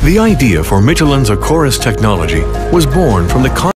The idea for Michelin's Acorus technology was born from the